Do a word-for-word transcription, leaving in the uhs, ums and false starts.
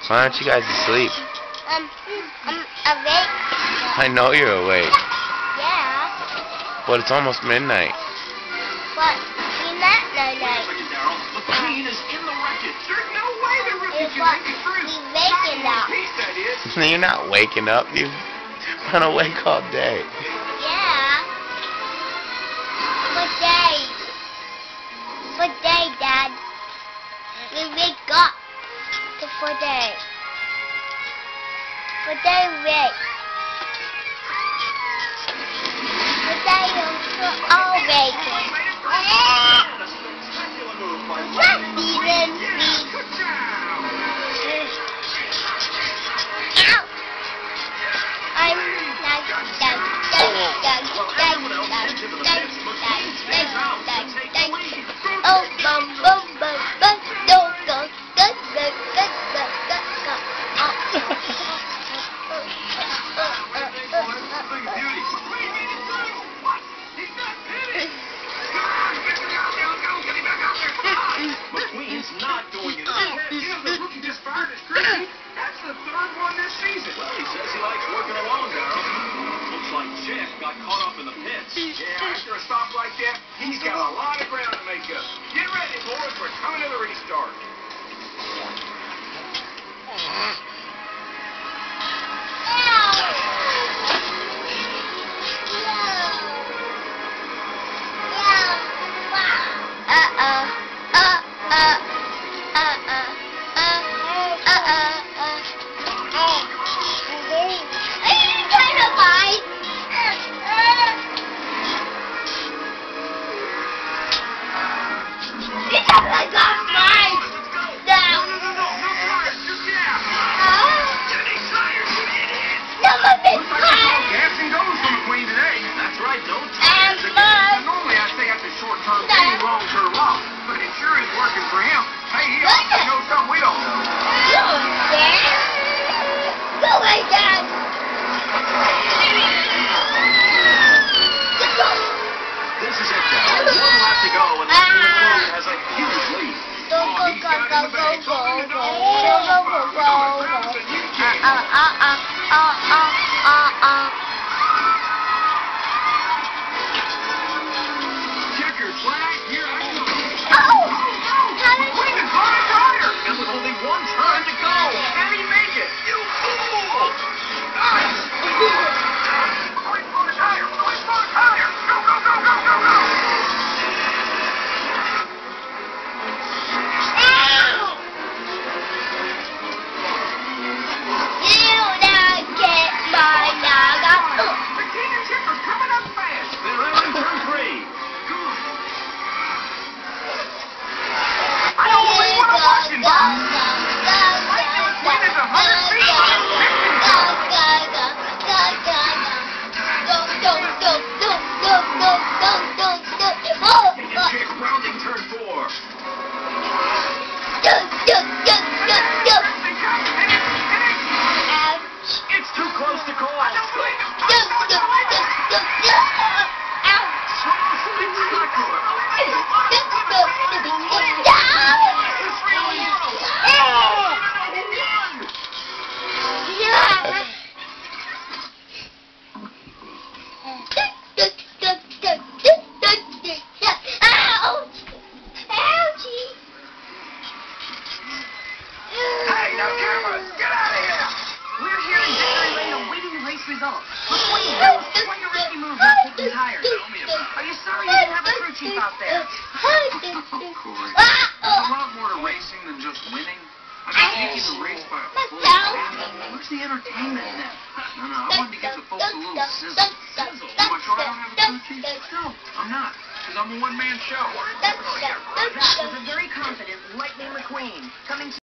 Why aren't you guys asleep? Um, I'm awake. I know you're awake. Yeah. But it's almost midnight. What? Midnight? No, no. The queen is in the wreckage. There's no way the rookie It's can what? make it through. He's waking Not up. in one piece, that is. You're not waking up. You've been awake all day. Yeah. What day? What day, Dad? We wake up. To for day. What day wake? What day we're all waking? Not even me. Ow! I'm not done, done, done, done, done, done, done, done, done, done. Oh, bum, bum, bum, bum, go, go, go, go, go, go, go, go. McQueen's not going in the pit. You know, the rookie just fired his crazy. That's the third one this season. Well, he says he likes working alone, Darryl. Looks like Jeff got caught up in the pits. Yeah, after a stop like that, he's got a lot of ground to make up. Get ready, boys. We're coming to the restart. Results. McQueen, what your risky move on kicking tires? Are you sorry you didn't have a crew chief out there? Oh, Corey. There's a lot more to racing than just winning. I mean, taking the race by a full stand. What's the entertainment in that? No, no, I wanted to give the folks a little sizzle. Sizzle? Am I sure I don't have a crew chief? No, I'm not. Because I'm a one-man show. That was a very confident Lightning McQueen coming to